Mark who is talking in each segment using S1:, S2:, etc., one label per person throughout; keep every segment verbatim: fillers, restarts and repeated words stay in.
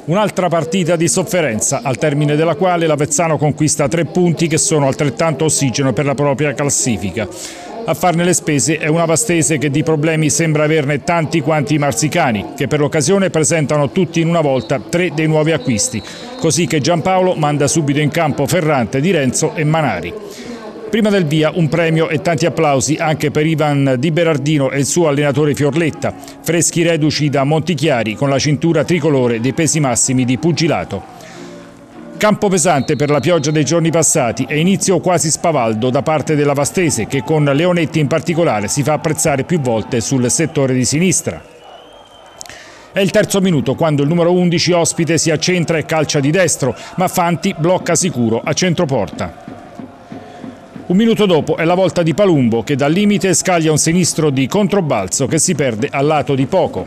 S1: Un'altra partita di sofferenza, al termine della quale l'Avezzano conquista tre punti che sono altrettanto ossigeno per la propria classifica. A farne le spese è una Vastese che di problemi sembra averne tanti quanti i marsicani, che per l'occasione presentano tutti in una volta tre dei nuovi acquisti, così che Giampaolo manda subito in campo Ferrante, Di Renzo e Manari. Prima del via un premio e tanti applausi anche per Ivan Di Berardino e il suo allenatore Fiorletta, freschi reduci da Montichiari con la cintura tricolore dei pesi massimi di pugilato. Campo pesante per la pioggia dei giorni passati e inizio quasi spavaldo da parte della Vastese che con Leonetti in particolare si fa apprezzare più volte sul settore di sinistra. È il terzo minuto quando il numero undici ospite si accentra e calcia di destro, ma Fanti blocca sicuro a centroporta. Un minuto dopo è la volta di Palumbo che dal limite scaglia un sinistro di controbalzo che si perde al lato di poco.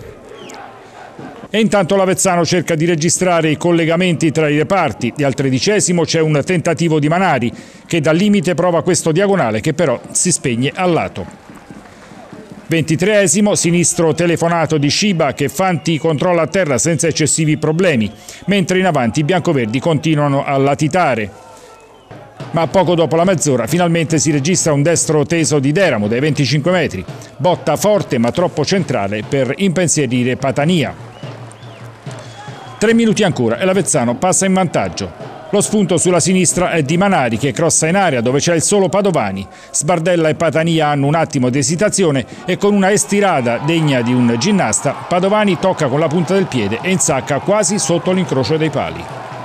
S1: E intanto l'Avezzano cerca di registrare i collegamenti tra i reparti e al tredicesimo c'è un tentativo di Manari che dal limite prova questo diagonale che però si spegne al lato. ventitreesimo, sinistro telefonato di Sciba che Fanti controlla a terra senza eccessivi problemi, mentre in avanti i biancoverdi continuano a latitare. Ma poco dopo la mezz'ora finalmente si registra un destro teso di Deramo dai venticinque metri, botta forte ma troppo centrale per impensierire Patania. Tre minuti ancora e l'Avezzano passa in vantaggio. Lo spunto sulla sinistra è di Manari che crossa in area dove c'è il solo Padovani. Sbardella e Patania hanno un attimo di esitazione e con una estirada degna di un ginnasta Padovani tocca con la punta del piede e insacca quasi sotto l'incrocio dei pali.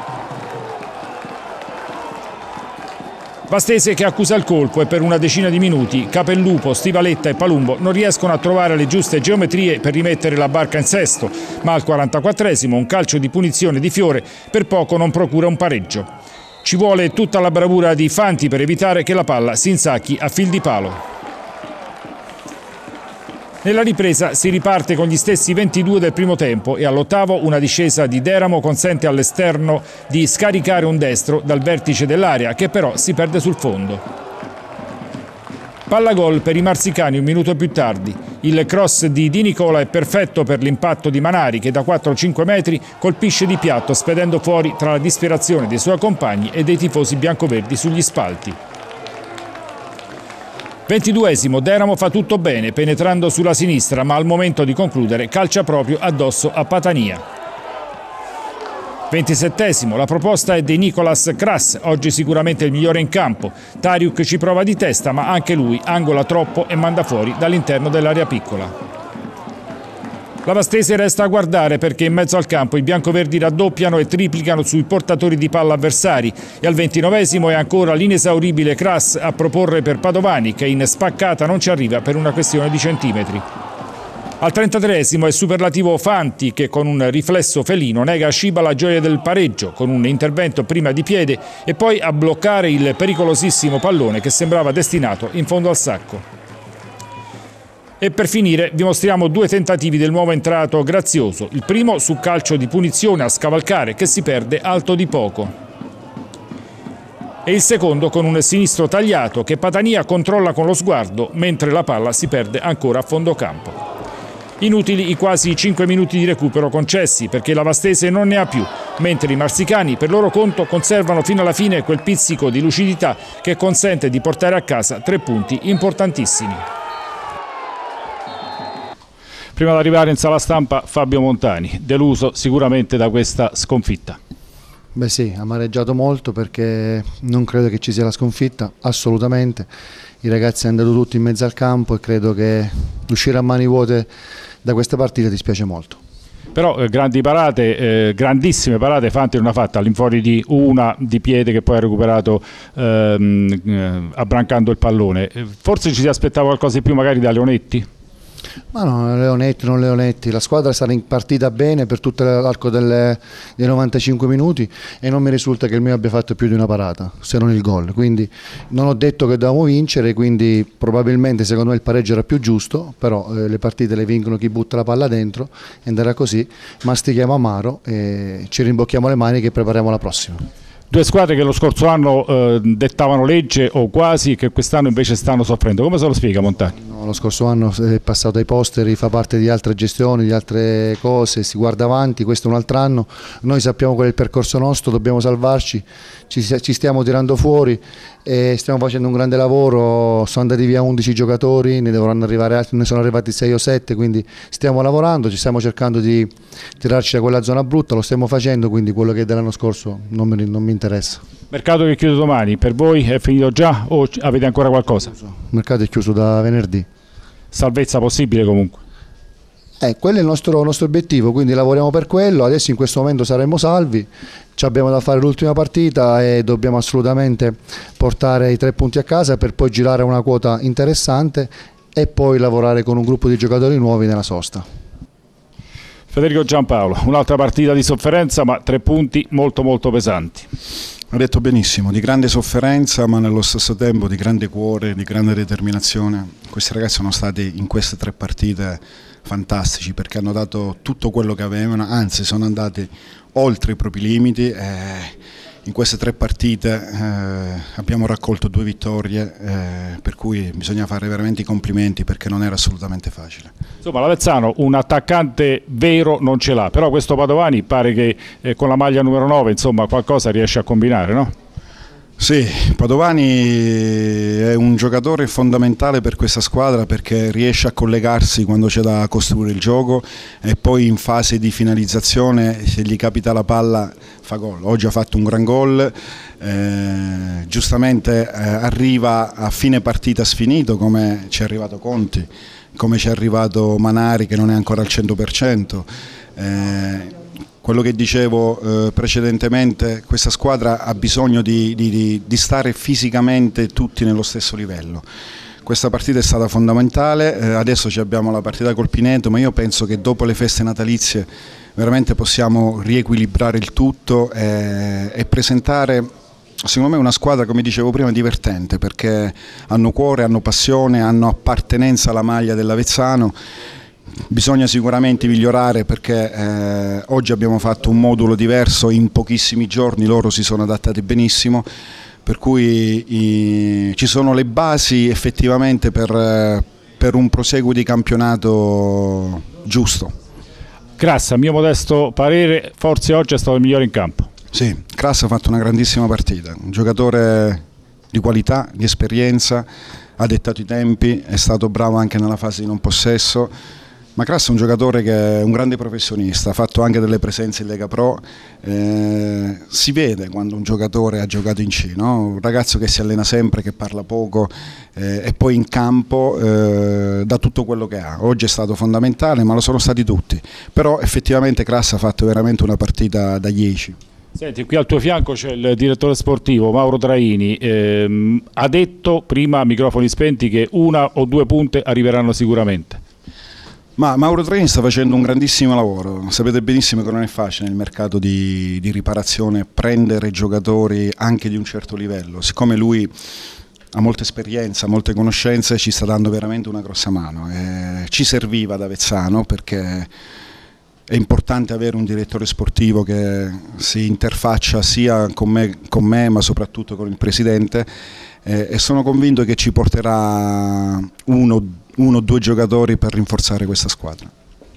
S1: Vastese che accusa il colpo e per una decina di minuti Capellupo, Stivaletta e Palumbo non riescono a trovare le giuste geometrie per rimettere la barca in sesto, ma al quarantaquattresimo un calcio di punizione di Fiore per poco non procura un pareggio. Ci vuole tutta la bravura di Fanti per evitare che la palla si insacchi a fil di palo. Nella ripresa si riparte con gli stessi ventidue del primo tempo e all'ottavo una discesa di Deramo consente all'esterno di scaricare un destro dal vertice dell'area che però si perde sul fondo. Palla gol per i marsicani un minuto più tardi. Il cross di Di Nicola è perfetto per l'impatto di Manari che da quattro cinque metri colpisce di piatto spedendo fuori tra la disperazione dei suoi compagni e dei tifosi biancoverdi sugli spalti. ventiduesimo, Deramo fa tutto bene penetrando sulla sinistra ma al momento di concludere calcia proprio addosso a Patania. ventisettesimo, la proposta è di Nicolas Kras, oggi sicuramente il migliore in campo. Tariuk ci prova di testa ma anche lui angola troppo e manda fuori dall'interno dell'area piccola. La Vastese resta a guardare perché in mezzo al campo i biancoverdi raddoppiano e triplicano sui portatori di palla avversari e al ventinovesimo è ancora l'inesauribile Kras a proporre per Padovani che in spaccata non ci arriva per una questione di centimetri. Al trentatreesimo è superlativo Fanti che con un riflesso felino nega a Sciba la gioia del pareggio con un intervento prima di piede e poi a bloccare il pericolosissimo pallone che sembrava destinato in fondo al sacco. E per finire vi mostriamo due tentativi del nuovo entrato Grazioso, il primo su calcio di punizione a scavalcare che si perde alto di poco e il secondo con un sinistro tagliato che Patania controlla con lo sguardo mentre la palla si perde ancora a fondo campo. Inutili i quasi cinque minuti di recupero concessi perché la Vastese non ne ha più, mentre i marsicani per loro conto conservano fino alla fine quel pizzico di lucidità che consente di portare a casa tre punti importantissimi. Prima di arrivare in sala stampa Fabio Montani, deluso sicuramente da questa sconfitta.
S2: Beh sì, amareggiato molto perché non credo che ci sia la sconfitta, assolutamente. I ragazzi hanno andato tutti in mezzo al campo e credo che uscire a mani vuote da questa partita dispiace molto.
S1: Però eh, grandi parate, eh, grandissime parate Fanti non ha fatta all'infuori di una di piede che poi ha recuperato ehm, eh, abbrancando il pallone. Forse ci si aspettava qualcosa di più magari da Leonetti?
S2: Ma no, Leonetti, non Leonetti, la squadra sarà partita bene per tutto l'arco dei novantacinque minuti e non mi risulta che il mio abbia fatto più di una parata, se non il gol, quindi non ho detto che dovevamo vincere, quindi probabilmente secondo me il pareggio era più giusto, però eh, le partite le vincono chi butta la palla dentro e andrà così, mastichiamo amaro e ci rimbocchiamo le maniche e prepariamo la prossima.
S1: Due squadre che lo scorso anno eh, dettavano legge o quasi, che quest'anno invece stanno soffrendo. Come se lo spiega Montani?
S2: No, lo scorso anno è passato ai posteri, fa parte di altre gestioni, di altre cose, si guarda avanti, questo è un altro anno, noi sappiamo qual è il percorso nostro, dobbiamo salvarci, ci, ci stiamo tirando fuori e stiamo facendo un grande lavoro, sono andati via undici giocatori, ne dovranno arrivare altri, ne sono arrivati sei o sette, quindi stiamo lavorando, ci stiamo cercando di tirarci da quella zona brutta, lo stiamo facendo, quindi quello che è dell'anno scorso non mi, non mi interessa.
S1: Mercato che chiude domani, per voi è finito già o avete ancora qualcosa?
S2: Il mercato è chiuso da venerdì.
S1: Salvezza possibile comunque?
S2: Eh, quello è il nostro, nostro obiettivo, quindi lavoriamo per quello, adesso in questo momento saremo salvi, ci abbiamo da fare l'ultima partita e dobbiamo assolutamente portare i tre punti a casa per poi girare una quota interessante e poi lavorare con un gruppo di giocatori nuovi nella sosta.
S1: Federico Giampaolo, un'altra partita di sofferenza ma tre punti molto molto pesanti.
S3: Ha detto benissimo, di grande sofferenza ma nello stesso tempo di grande cuore, di grande determinazione. Questi ragazzi sono stati in queste tre partite fantastici perché hanno dato tutto quello che avevano, anzi sono andati oltre i propri limiti. Eh, in queste tre partite eh, abbiamo raccolto due vittorie, eh, per cui bisogna fare veramente i complimenti perché non era assolutamente facile.
S1: Insomma, l'Avezzano un attaccante vero non ce l'ha, però questo Padovani pare che eh, con la maglia numero nove insomma, qualcosa riesce a combinare, no?
S3: Sì, Padovani è un giocatore fondamentale per questa squadra perché riesce a collegarsi quando c'è da costruire il gioco e poi in fase di finalizzazione se gli capita la palla fa gol. Oggi ha fatto un gran gol, eh, giustamente eh, arriva a fine partita sfinito come ci è arrivato Conti, come ci è arrivato Manari che non è ancora al cento per cento. Eh, Quello che dicevo eh, precedentemente, questa squadra ha bisogno di, di, di stare fisicamente tutti nello stesso livello. Questa partita è stata fondamentale, eh, adesso abbiamo la partita col Pineto, ma io penso che dopo le feste natalizie veramente possiamo riequilibrare il tutto e, e presentare secondo me una squadra, come dicevo prima, divertente perché hanno cuore, hanno passione, hanno appartenenza alla maglia dell'Avezzano. Bisogna sicuramente migliorare perché eh, oggi abbiamo fatto un modulo diverso in pochissimi giorni, loro si sono adattati benissimo, per cui i, ci sono le basi effettivamente per, per un proseguo di campionato giusto.
S1: Crassa, a mio modesto parere, forse oggi è stato il migliore in campo.
S3: Sì, Crassa ha fatto una grandissima partita, un giocatore di qualità, di esperienza, ha dettato i tempi, è stato bravo anche nella fase di non possesso. Ma Crassa è un giocatore che è un grande professionista, ha fatto anche delle presenze in Lega Pro, eh, si vede quando un giocatore ha giocato in C, no? Un ragazzo che si allena sempre, che parla poco eh, e poi in campo eh, dà tutto quello che ha. Oggi è stato fondamentale, ma lo sono stati tutti, però effettivamente Crassa ha fatto veramente una partita da dieci.
S1: Senti, qui al tuo fianco c'è il direttore sportivo Mauro Traini, ehm, ha detto prima a microfoni spenti che una o due punte arriveranno sicuramente.
S3: Ma Mauro Traini sta facendo un grandissimo lavoro, sapete benissimo che non è facile nel mercato di, di riparazione prendere giocatori anche di un certo livello, siccome lui ha molta esperienza, molte conoscenze, ci sta dando veramente una grossa mano. Eh, ci serviva ad Avezzano perché è importante avere un direttore sportivo che si interfaccia sia con me, con me ma soprattutto con il presidente eh, e sono convinto che ci porterà uno uno o due giocatori per rinforzare questa squadra.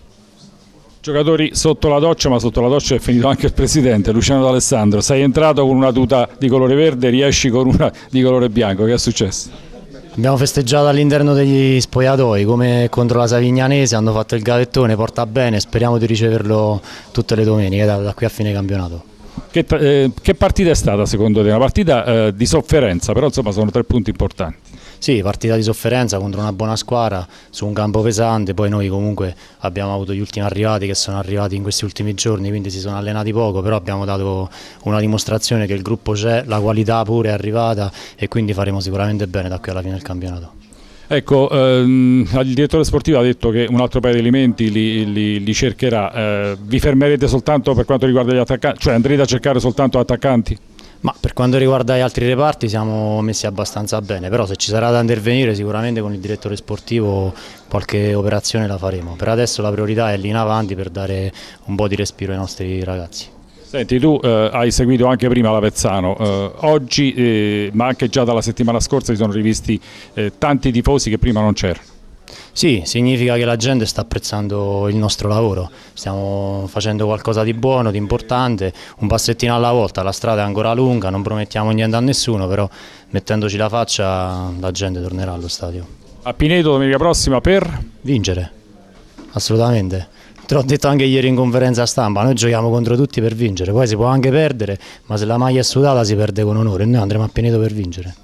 S1: Giocatori sotto la doccia, ma sotto la doccia è finito anche il presidente Luciano D'Alessandro. Sei entrato con una tuta di colore verde, riesci con una di colore bianco, che è successo?
S4: Abbiamo festeggiato all'interno degli spogliatoi come contro la Savignanese, hanno fatto il gavettone, porta bene, speriamo di riceverlo tutte le domeniche da, da qui a fine campionato.
S1: Che, eh, che partita è stata secondo te? Una partita eh, di sofferenza, però insomma sono tre punti importanti.
S4: Sì, partita di sofferenza contro una buona squadra su un campo pesante, poi noi comunque abbiamo avuto gli ultimi arrivati che sono arrivati in questi ultimi giorni, quindi si sono allenati poco, però abbiamo dato una dimostrazione che il gruppo c'è, la qualità pure è arrivata e quindi faremo sicuramente bene da qui alla fine del campionato.
S1: Ecco, ehm, il direttore sportivo ha detto che un altro paio di elementi li, li, li cercherà, eh, vi fermerete soltanto per quanto riguarda gli attaccanti, cioè andrete a cercare soltanto attaccanti?
S4: Ma per quanto riguarda gli altri reparti siamo messi abbastanza bene, però se ci sarà da intervenire sicuramente con il direttore sportivo qualche operazione la faremo. Per adesso la priorità è lì in avanti per dare un po' di respiro ai nostri ragazzi.
S1: Senti, tu eh, hai seguito anche prima l'Avezzano, eh, oggi eh, ma anche già dalla settimana scorsa si sono rivisti eh, tanti tifosi che prima non c'erano.
S4: Sì, significa che la gente sta apprezzando il nostro lavoro, stiamo facendo qualcosa di buono, di importante, un passettino alla volta, la strada è ancora lunga, non promettiamo niente a nessuno, però mettendoci la faccia la gente tornerà allo stadio.
S1: A Pineto domenica prossima per?
S4: Vincere, assolutamente. Te l'ho detto anche ieri in conferenza stampa, noi giochiamo contro tutti per vincere, poi si può anche perdere, ma se la maglia è sudata si perde con onore e noi andremo a Pineto per vincere.